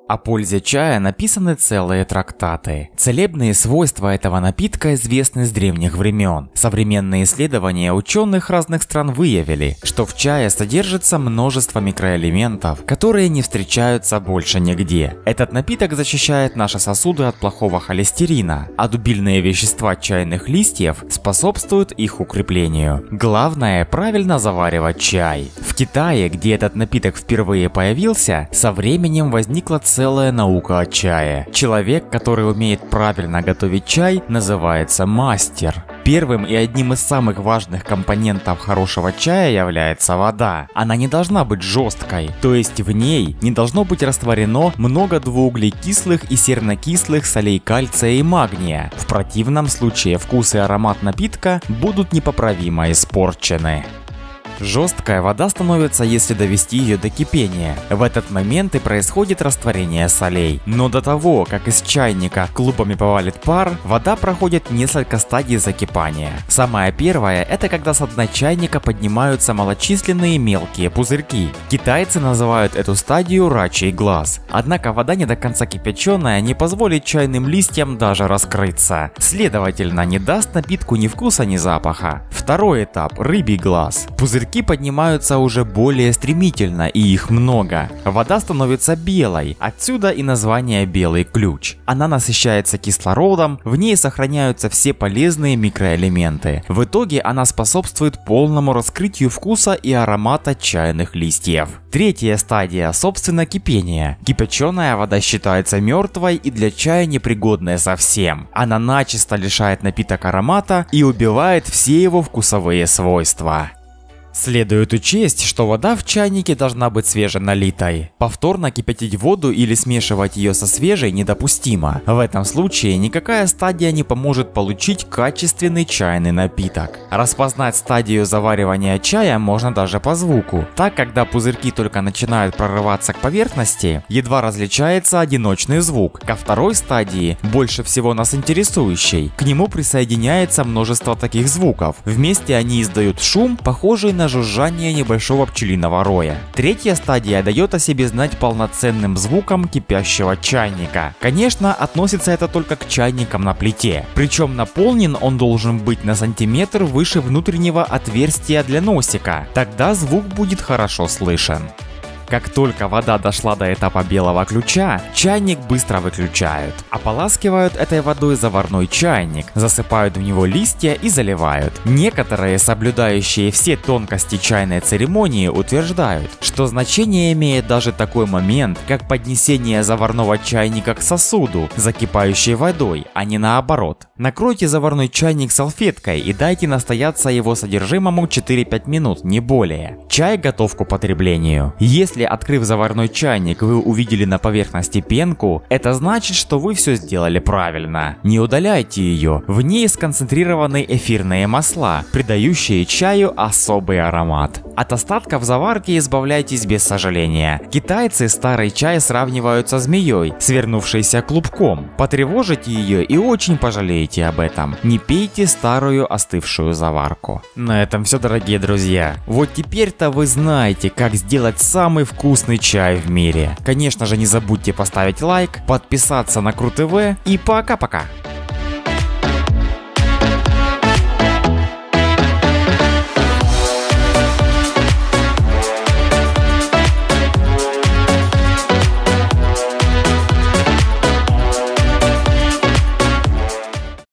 О пользе чая написаны целые трактаты. Целебные свойства этого напитка известны с древних времен. Современные исследования ученых разных стран выявили, что в чае содержится множество микроэлементов, которые не встречаются больше нигде. Этот напиток защищает наши сосуды от плохого холестерина, а дубильные вещества чайных листьев способствуют их укреплению. Главное – правильно заваривать чай. В Китае, где этот напиток впервые появился, со временем возникла целая наука о чае. Человек, который умеет правильно готовить чай, называется мастер. Первым и одним из самых важных компонентов хорошего чая является вода. Она не должна быть жесткой, то есть в ней не должно быть растворено много двууглекислых и сернокислых солей кальция и магния. В противном случае вкус и аромат напитка будут непоправимо испорчены. Жесткая вода становится, если довести ее до кипения. В этот момент и происходит растворение солей. Но до того, как из чайника клубами повалит пар, вода проходит несколько стадий закипания. Самая первая – это когда со дна чайника поднимаются малочисленные мелкие пузырьки. Китайцы называют эту стадию рачий глаз. Однако вода не до конца кипяченая не позволит чайным листьям даже раскрыться. Следовательно, не даст напитку ни вкуса, ни запаха. Второй этап – рыбий глаз. Пузырьки поднимаются уже более стремительно, и их много. Вода становится белой, отсюда и название белый ключ. Она насыщается кислородом, в ней сохраняются все полезные микроэлементы. В итоге она способствует полному раскрытию вкуса и аромата чайных листьев. Третья стадия, собственно, кипение. Кипяченая вода считается мертвой и для чая непригодной совсем. Она начисто лишает напиток аромата и убивает все его вкусовые свойства. Следует учесть, что вода в чайнике должна быть свеженалитой. Повторно кипятить воду или смешивать ее со свежей недопустимо. В этом случае никакая стадия не поможет получить качественный чайный напиток. Распознать стадию заваривания чая можно даже по звуку. Так, когда пузырьки только начинают прорываться к поверхности, едва различается одиночный звук. Ко второй стадии, больше всего нас интересующей, к нему присоединяется множество таких звуков. Вместе они издают шум, похожий на жужжание небольшого пчелиного роя. Третья стадия дает о себе знать полноценным звуком кипящего чайника. Конечно, относится это только к чайникам на плите. Причем наполнен он должен быть на сантиметр выше внутреннего отверстия для носика. Тогда звук будет хорошо слышен. Как только вода дошла до этапа белого ключа, чайник быстро выключают. Ополаскивают этой водой заварной чайник, засыпают в него листья и заливают. Некоторые, соблюдающие все тонкости чайной церемонии, утверждают, что значение имеет даже такой момент, как поднесение заварного чайника к сосуду, закипающей водой, а не наоборот. Накройте заварной чайник салфеткой и дайте настояться его содержимому 4-5 минут, не более. Чай готов к употреблению. Если, открыв заварной чайник, вы увидели на поверхности пенку, это значит, что вы все сделали правильно. Не удаляйте ее, в ней сконцентрированы эфирные масла, придающие чаю особый аромат. От остатков заварки избавляйтесь без сожаления. Китайцы старый чай сравнивают со змеей, свернувшейся клубком. Потревожите ее и очень пожалеете об этом. Не пейте старую остывшую заварку. На этом все, дорогие друзья. Вот теперь-то вы знаете, как сделать самый вкусный чай в мире. Конечно же, не забудьте поставить лайк, подписаться на Кру ТВ и пока-пока.